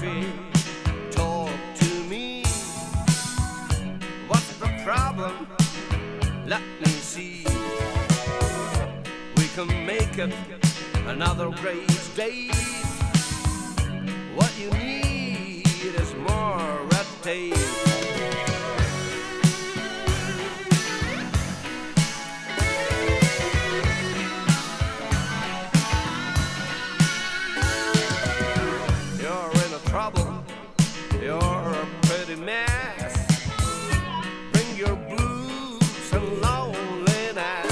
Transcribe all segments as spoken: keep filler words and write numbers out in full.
coffee. Talk to me. What's the problem? Let me see. We can make it another great day. What you need is more red tape. You're a pretty mess. Bring your blues and loneliness.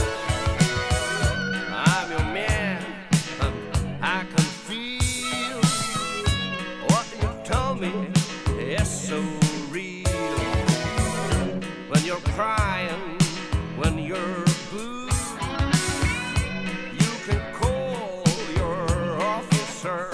I'm your man, and I can feel what you tell me is so real. When you're crying, when you're blue, you can call your officer.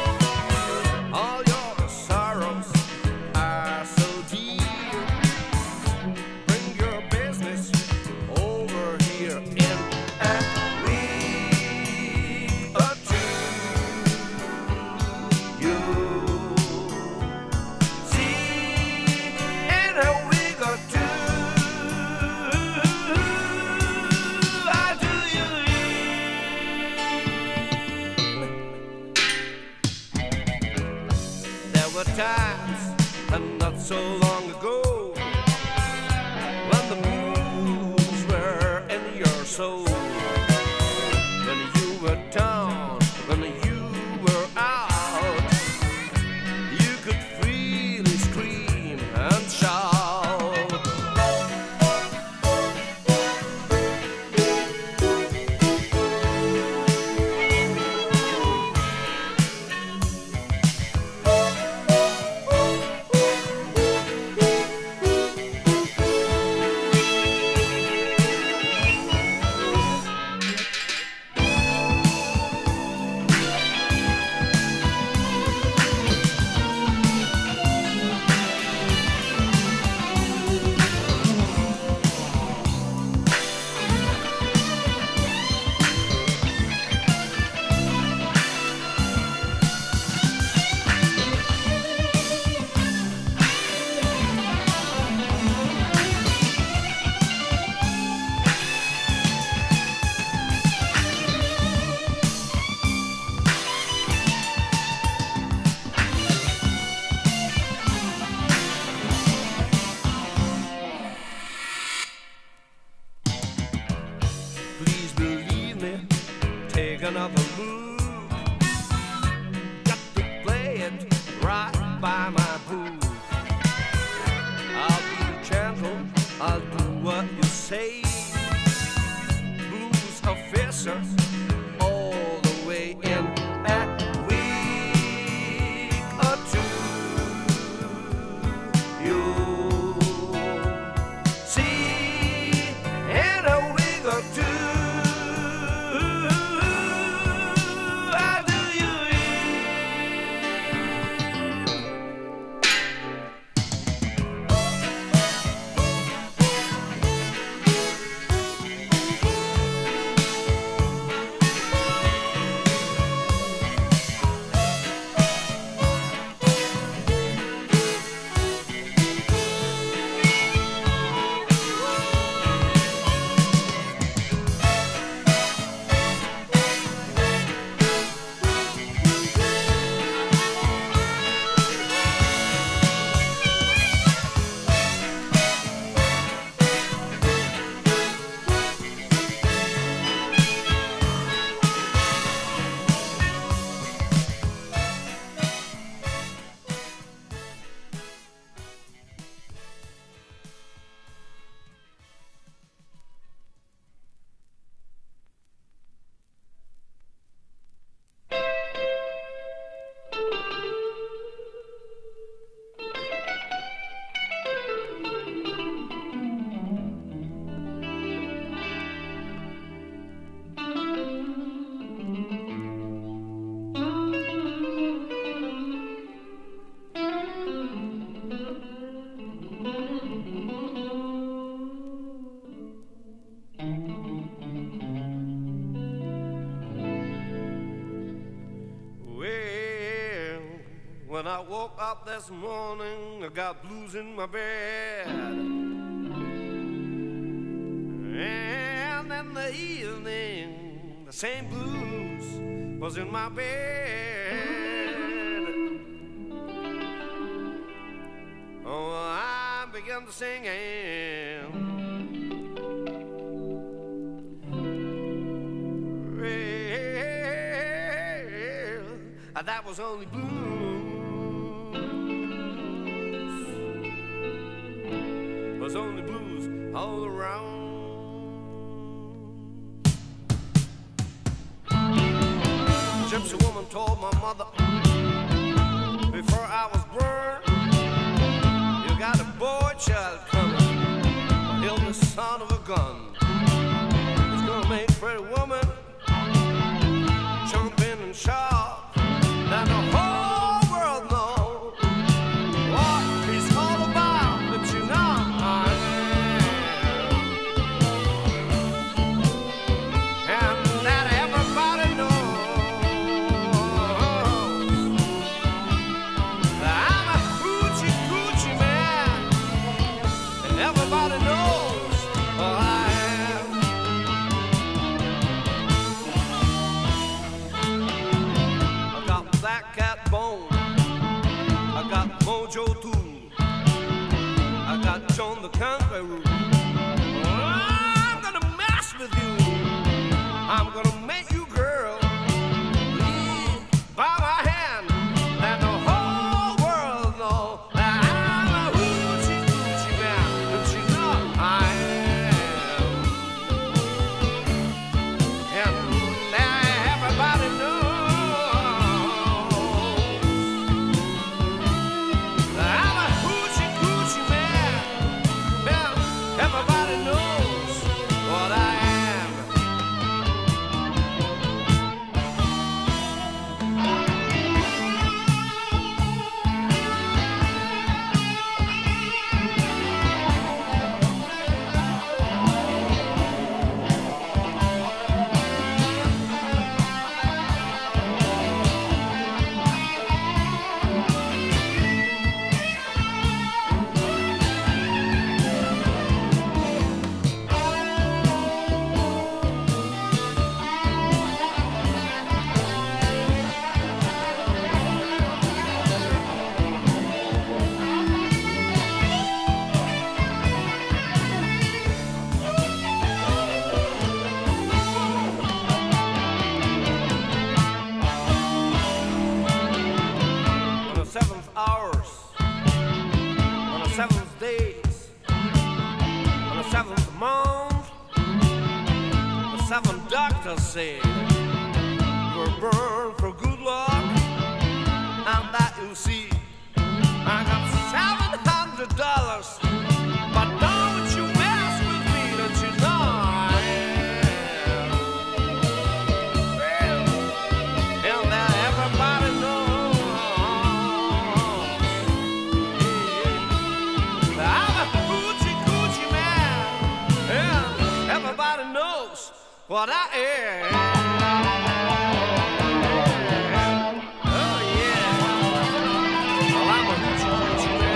Times, and not so long ago, when the blues were in your soul, when you were down, when you were out, you could freely scream and shout. Please believe me, take another move. Got to play it right by my groove. I'll be gentle, I'll do what you say. Blues officer, all the way in a week or two. You'll see in a week or two. When I woke up this morning, I got blues in my bed. And in the evening, the same blues was in my bed. Oh, I began to sing, well, that was only blues. Was only blues all around. Gypsy woman told my mother before I was born, you got a boy child coming, he'll be the son of a gun. He's gonna make pretty woman jump in and shout, that the whole world knows what he's all about, but you know I am. And that everybody knows that I'm a hoochie coochie man, and everybody knows what I am. I got Black Cat Bone, I got Mojo too, I got John the Kangaroo. I'm gonna mess with you, I'm gonna make you girl lead by my hand, that the whole world know that I'm a hoochie coochie man, but you know I am. And that everybody knows that I'm a hoochie coochie man. Well, everybody knows what I am. On the seventh hours, on the seventh days, on the seventh month, the seventh doctors said you're born for good luck, and that you see, I got seven hundred dollars, but don't you mess with me, don't you know I am. And that everybody knows that I'm a hoochie coochie man, and everybody knows what I am. Oh yeah, well, I'm a hoochie coochie man.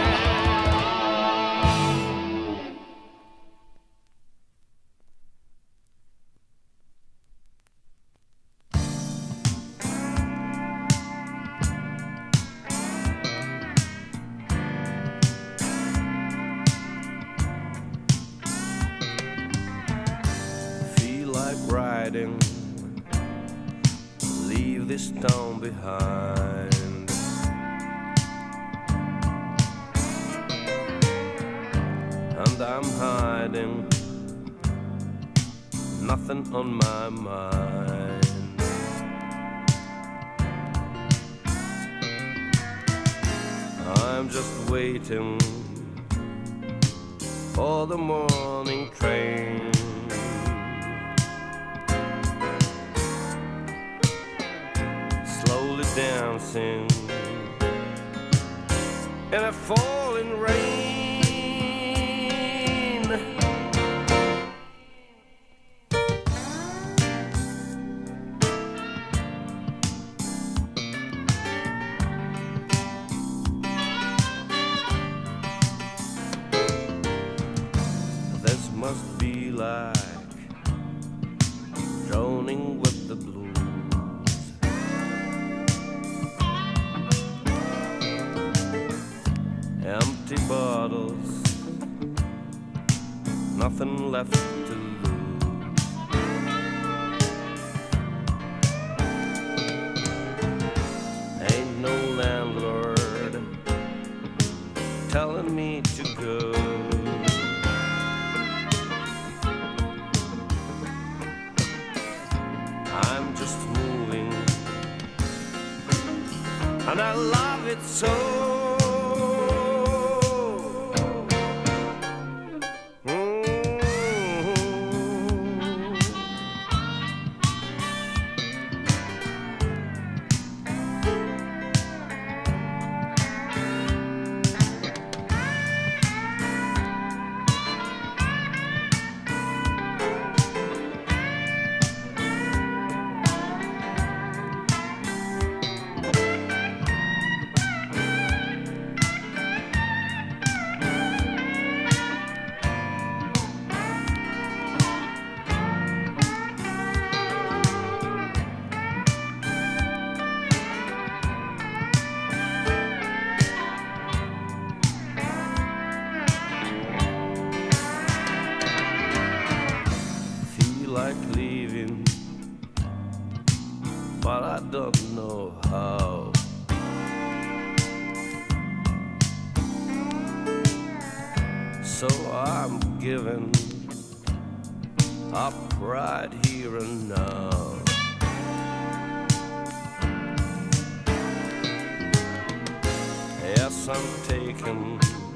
Feel like riding, leave this town behind. And I'm hiding, nothing on my mind. I'm just waiting for the morning train. Slowly dancing in a falling rain. nothing left to lose. Ain't no landlord telling me to go. I'm just moving, and I love it so. Like leaving, but I don't know how. So I'm giving up right here and now. Yes, I'm taking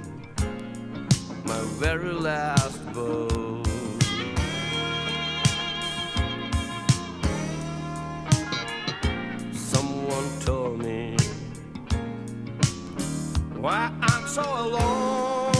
my very last boat. Told me why I'm so alone.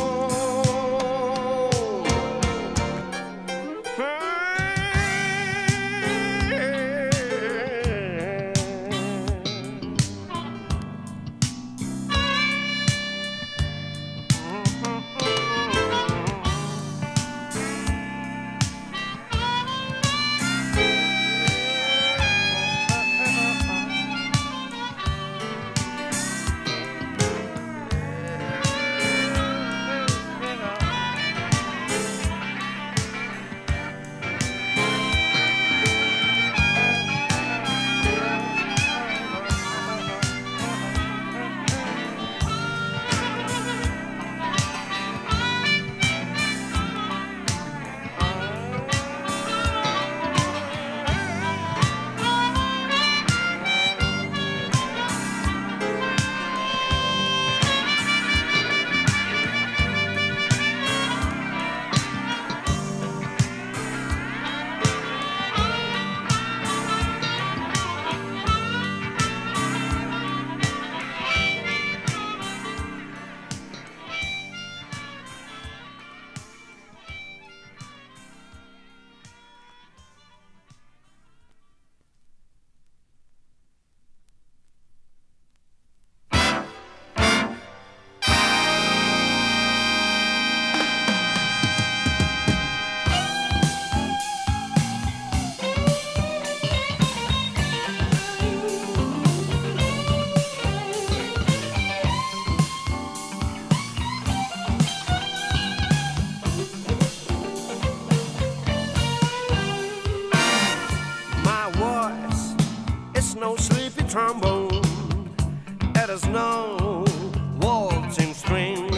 No sleepy trombone, it is no waltzing string.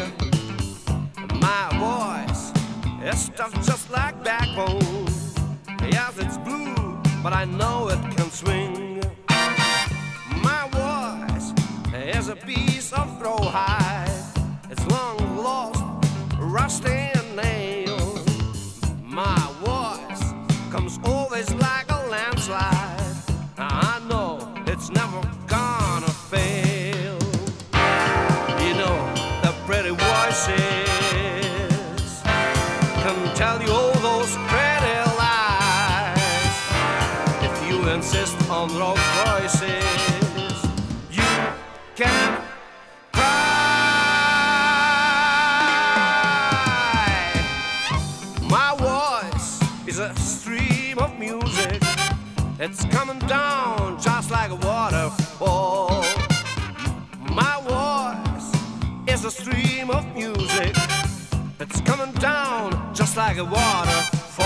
My voice is stuffed just like backbone. Yes, it's blue, but I know it can swing. My voice is a piece of rawhide. It's long lost, rusty and nailed. My voice comes always like a landslide. I know it's never gonna fail. You know, the pretty voices can tell you all those pretty lies. If you insist on those voices, you can cry. My voice is a stream of music. It's coming down just like a waterfall. My voice is a stream of music. It's coming down just like a waterfall.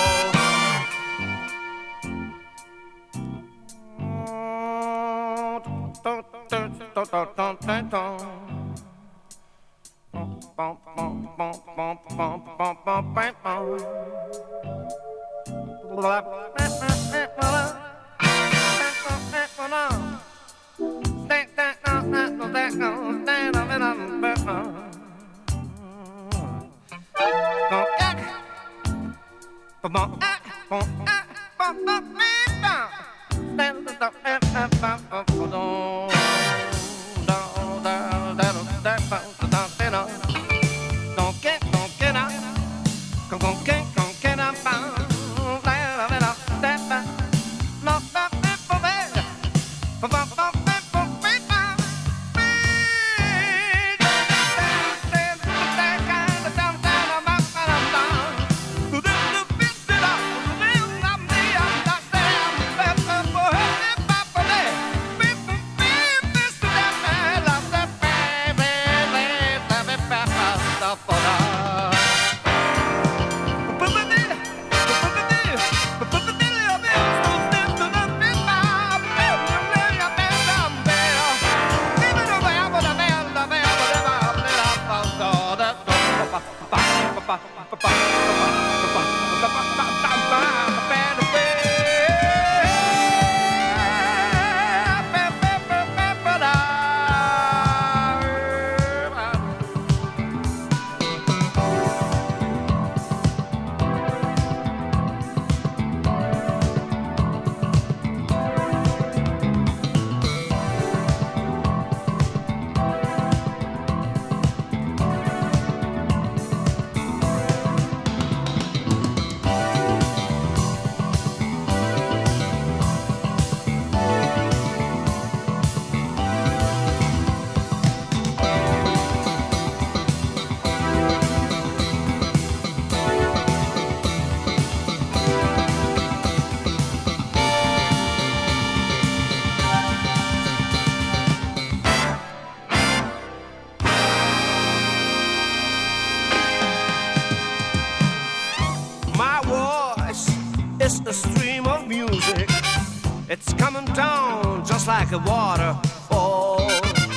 A stream of music, it's coming down just like a waterfall.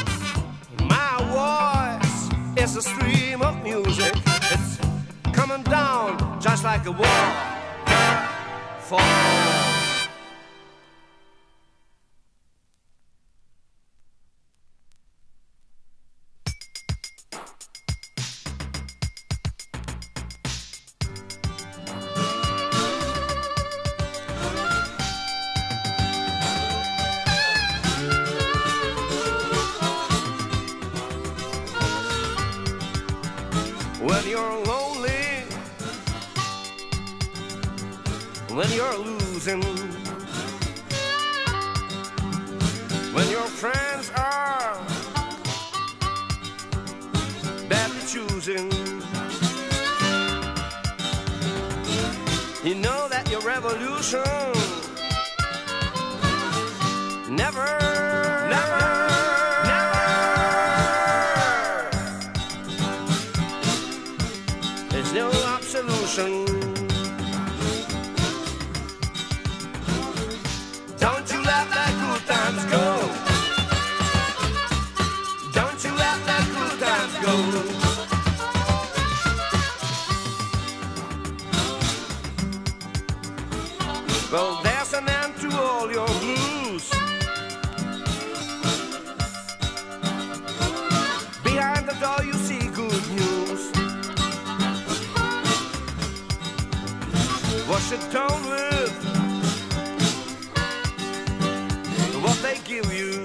My voice is a stream of music, it's coming down just like a waterfall. When you're lonely, when you're losing, when your friends are badly choosing, you know that your revolution never, never no absolution. Don't you let that good times go. Don't you let that good times go. Well, there's an end to all your blues. Behind the door you see good news. Wash it down with what they give you.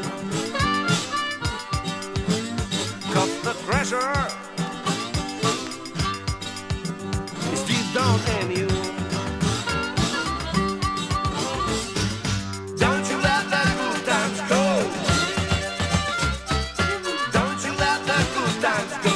Cause the treasure is deep down in you. Don't you let that good times go. Don't you let that good times go.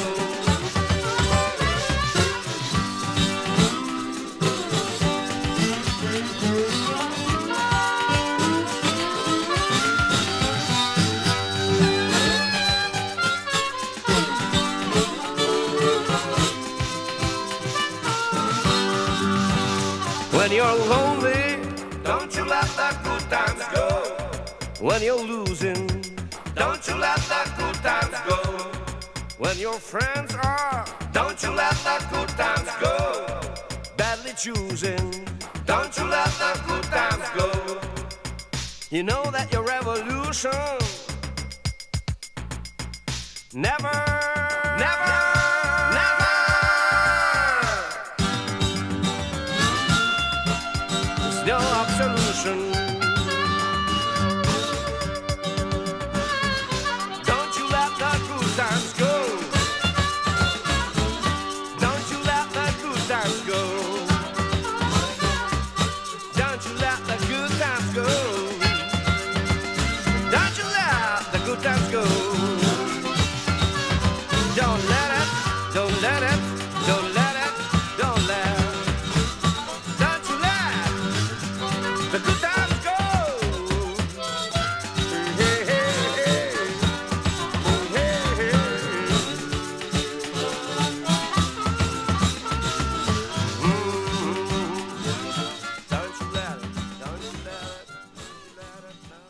When you're lonely, don't you let the good times go. When you're losing, don't you let the good times go. When your friends are, don't you let the good times go. Badly choosing, don't you let the good times go. You know that your revolution never, never, never. There's no absolution. Don't you let the good times go. Don't you let the good times go. Don't you let the good times go. Don't you let the good times go. Don't let it, don't let it, don't let it, don't let it. Don't you let the good times go. Hey, hey, hey. Hey, hey. Mm-hmm. Don't you let it, don't you let it, don't you let it, no.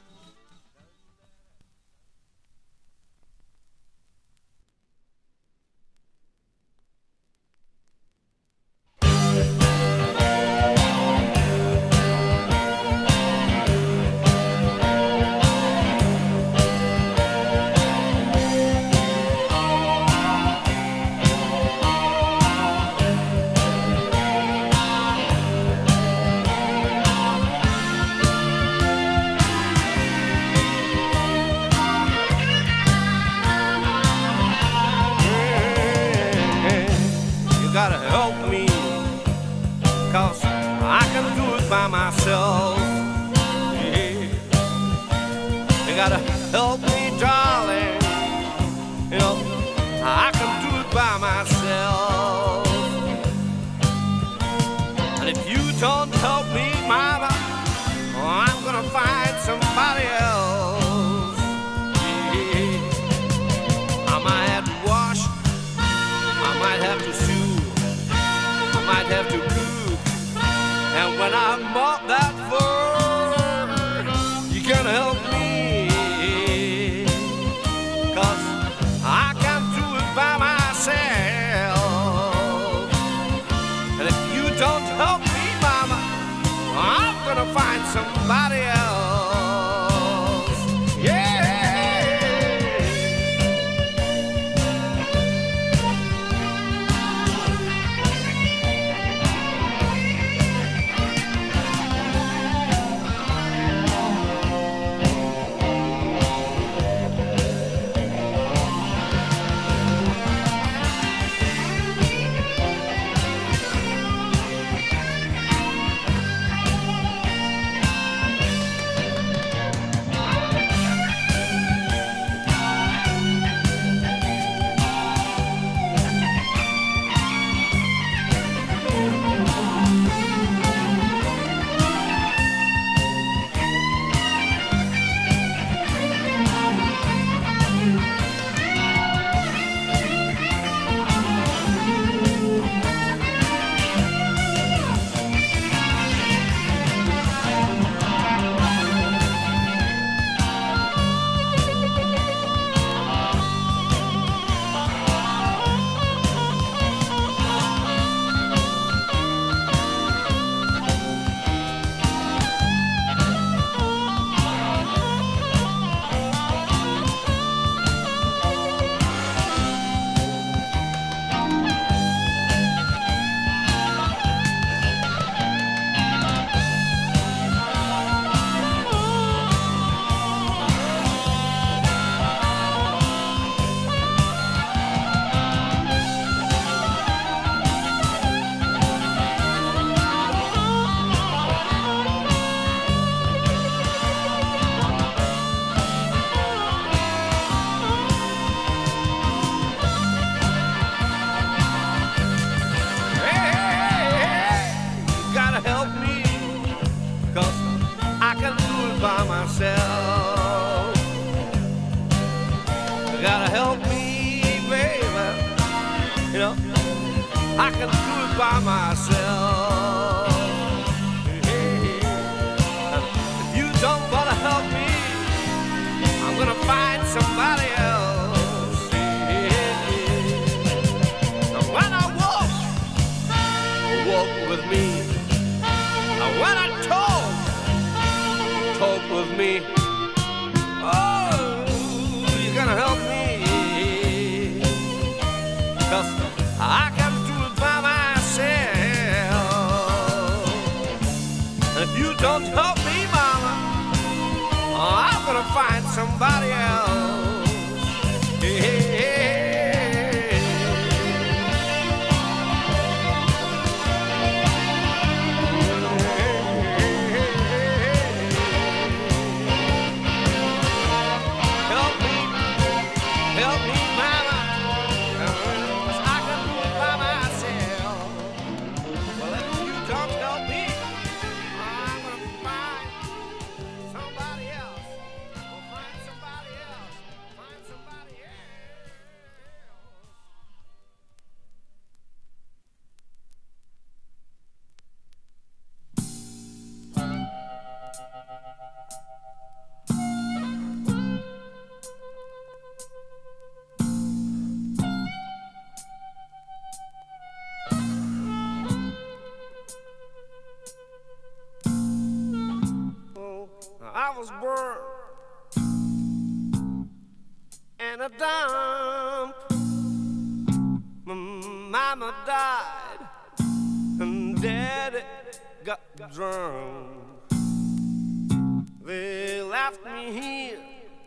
You gotta help me, 'cause I can do it by myself. Yeah. You gotta help me, darling. You know, I can do it by myself. And if you don't help me, mama, I'm gonna find somebody else. Yeah. I might have to wash, I might have to sew, I might have to cook. And when I'm up that far, you can help me, 'cause I can't do it by myself. And if you don't help me, mama, I'm gonna find somebody else. Yeah. myself. You gotta help me, baby. You know, I can do it by myself. cope with me. Oh, you're gonna help me, 'cause I can't do it by myself. And if you don't help me, mama, I'm gonna find somebody else. Yeah. I was born in a dump. My mama died and daddy got drunk. They left me here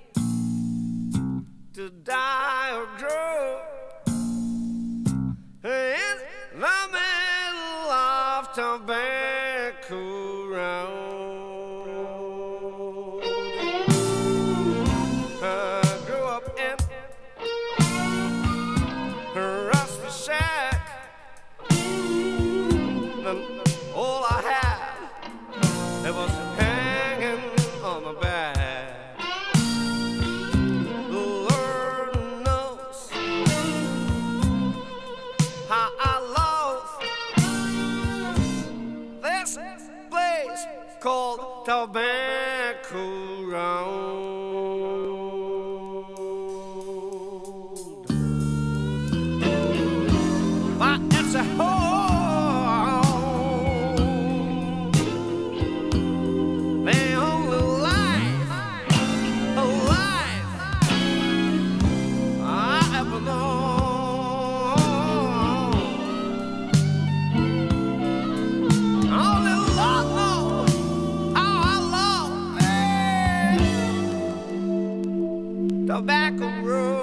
to die or grow in the middle of Tobacco Road. All I had, it was hanging on my back. The Lord knows how I love this place called Tobacco Road. But it's a whole Tobacco Road.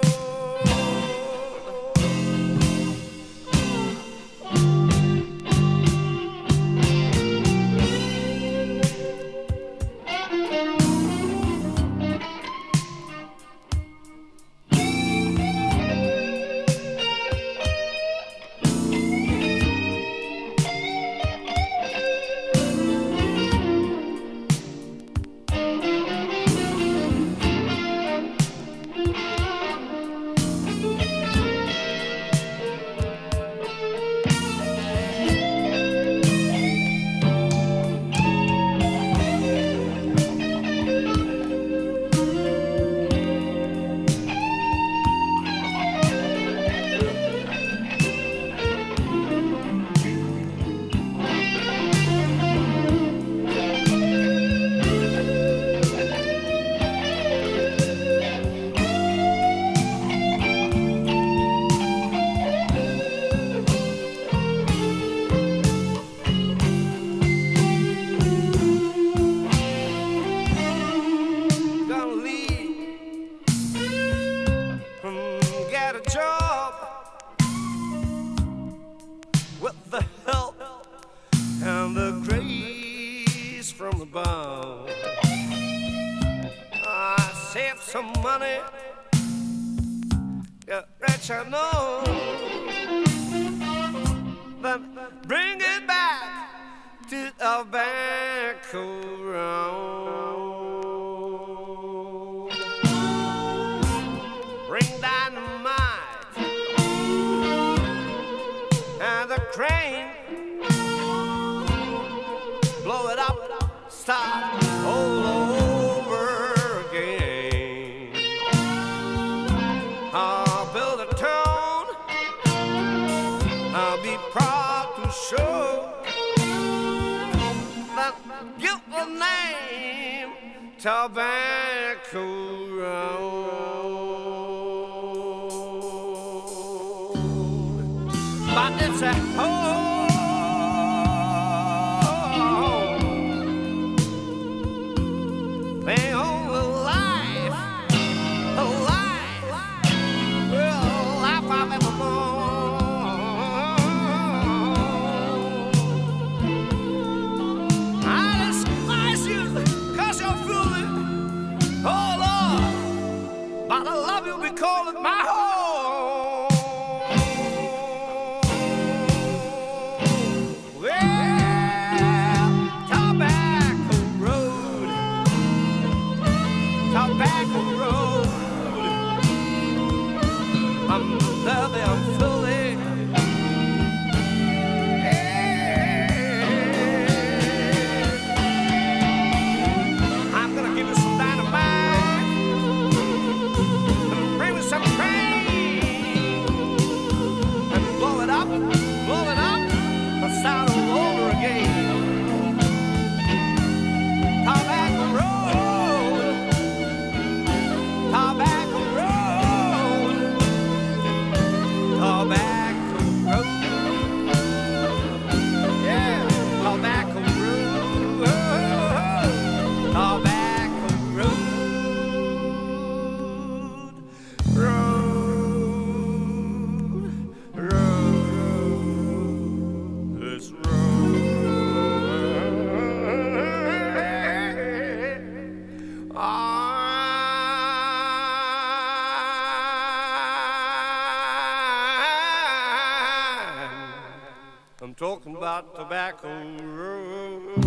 With the help and the grace from above, I saved some money, get rich I know, then bring it back to Tobacco Road. Bring dynamite and the crane, blow it up, start all over again. I'll build a town, I'll be proud to show that give name, Tobacco Road. But it's a home, they own a life, a life, well, life I've ever known. I despise you 'cause you're fooling, oh Lord, but I love you because it's my home. Well, Tobacco Road, Tobacco Road, I'm loving, I'm fooling. I'm gonna give you some dynamite and bring me some pain and blow it up, blow it up, and start all over again. Tobacco Road, Tobacco Road, Tobacco Road, yeah, Tobacco Road, Tobacco Road, road, road, this road. I'm talking about Tobacco Road.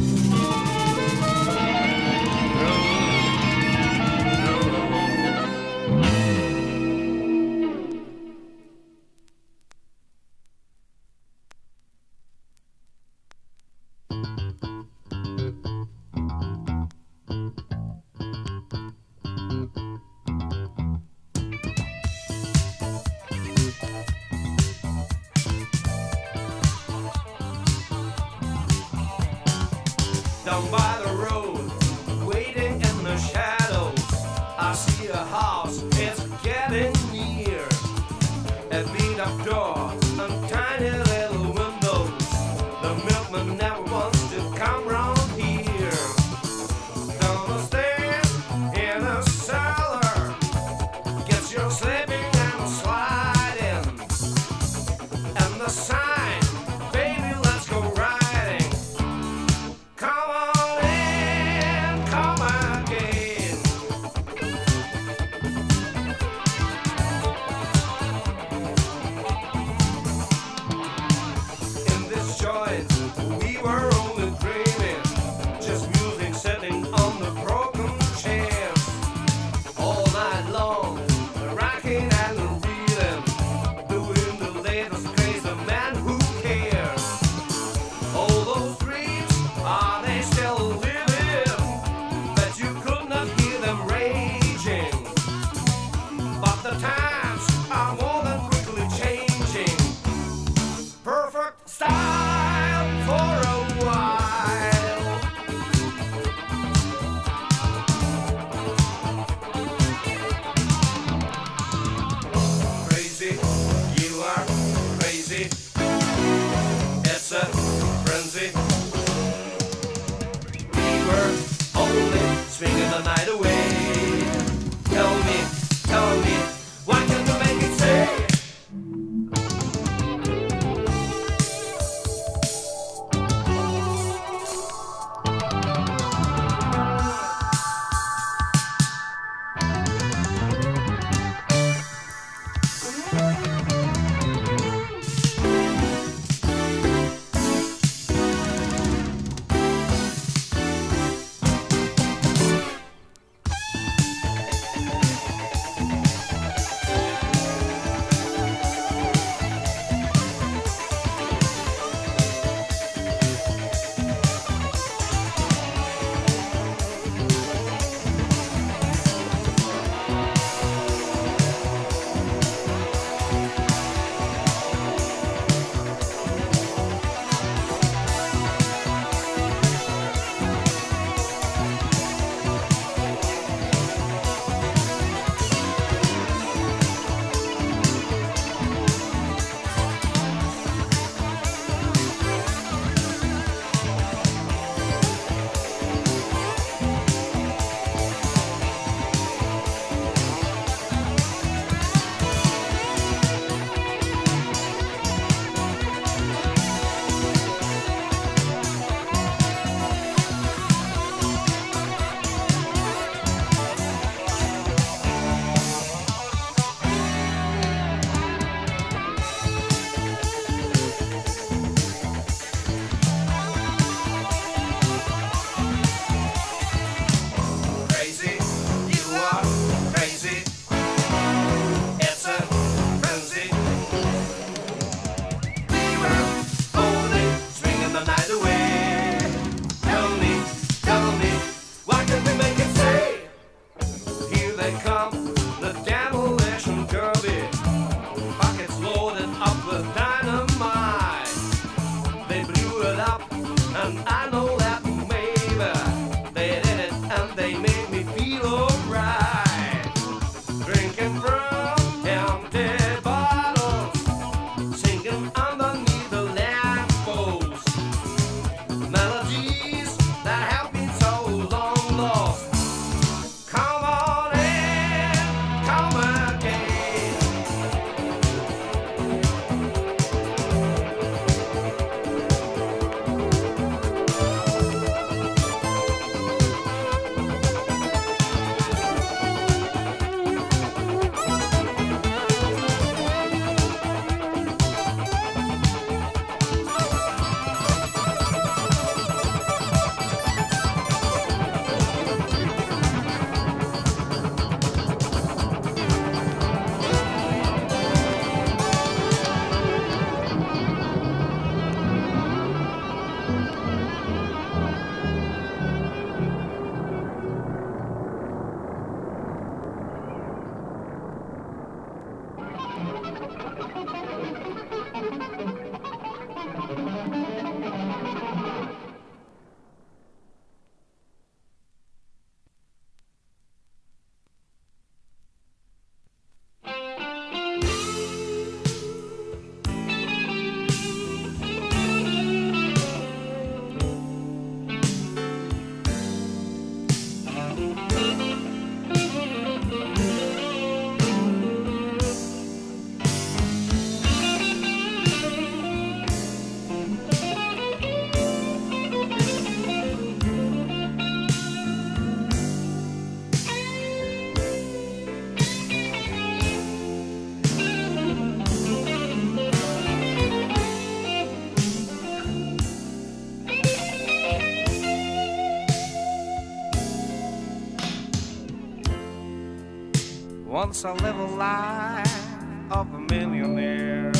Once I live a life of a millionaire.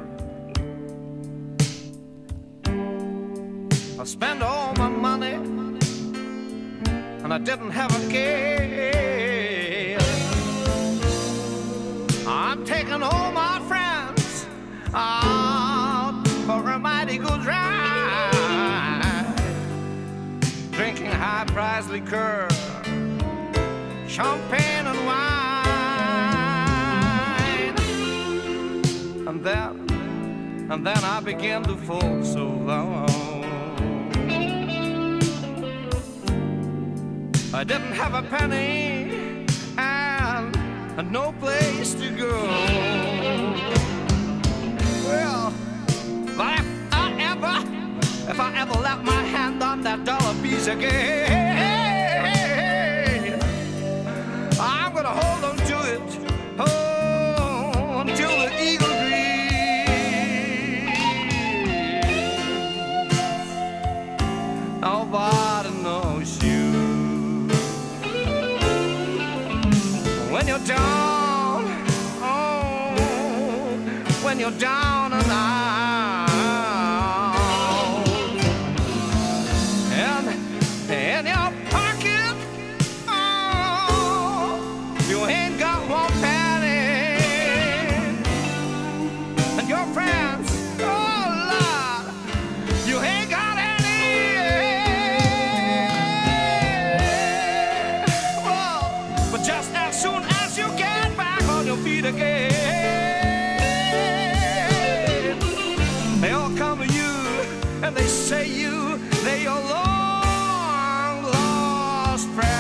I spent all my money and I didn't have a care. I'm taking all my friends out for a mighty good ride, drinking high-priced liquor, champagne and wine. And then, and then I began to fall so low. I didn't have a penny and, and no place to go. Well, but if I ever, if I ever let my hand on that dollar piece again, I'm gonna hold on to it, oh, until the eagle breathes. Nobody knows you when you're down, oh, when you're down and out, and in your pocket, oh, you ain't got one penny, and your friends, oh Lord, you ain't got any. Well, but just as soon as you get back on your feet again, they all come to you and they say you, they're your long lost friend.